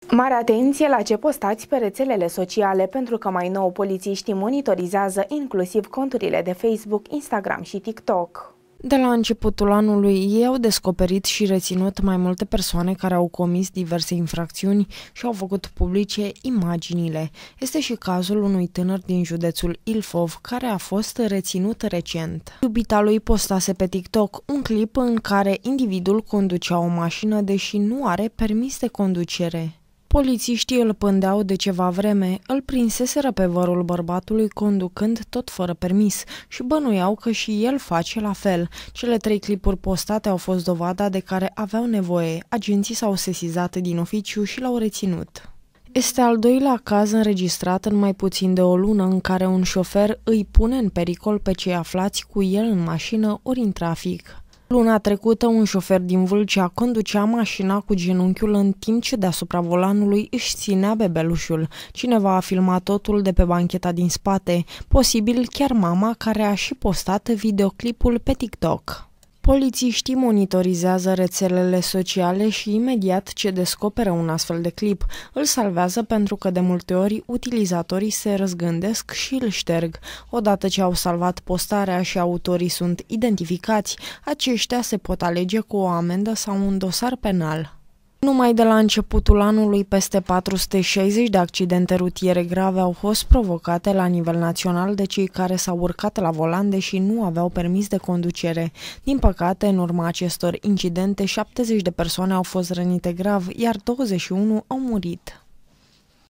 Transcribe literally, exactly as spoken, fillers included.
Mare atenție la ce postați pe rețelele sociale, pentru că mai nou polițiștii monitorizează inclusiv conturile de Facebook, Instagram și TikTok. De la începutul anului, ei au descoperit și reținut mai multe persoane care au comis diverse infracțiuni și au făcut publice imaginile. Este și cazul unui tânăr din județul Ilfov, care a fost reținut recent. Iubita lui postase pe TikTok un clip în care individul conducea o mașină, deși nu are permis de conducere. Polițiștii îl pândeau de ceva vreme, îl prinseseră pe vărul bărbatului conducând tot fără permis și bănuiau că și el face la fel. Cele trei clipuri postate au fost dovada de care aveau nevoie. Agenții s-au sesizat din oficiu și l-au reținut. Este al doilea caz înregistrat în mai puțin de o lună în care un șofer îi pune în pericol pe cei aflați cu el în mașină ori în trafic. Luna trecută, un șofer din Vâlcea conducea mașina cu genunchiul în timp ce deasupra volanului își ținea bebelușul. Cineva a filmat totul de pe bancheta din spate, posibil chiar mama, care a și postat videoclipul pe TikTok. Polițiștii monitorizează rețelele sociale și imediat ce descoperă un astfel de clip, îl salvează pentru că de multe ori utilizatorii se răzgândesc și îl șterg. Odată ce au salvat postarea și autorii sunt identificați, aceștia se pot alege cu o amendă sau un dosar penal. Numai de la începutul anului, peste patru sute șaizeci de accidente rutiere grave au fost provocate la nivel național de cei care s-au urcat la volan deși nu aveau permis de conducere. Din păcate, în urma acestor incidente, șaptezeci de persoane au fost rănite grav, iar douăzeci și unu au murit.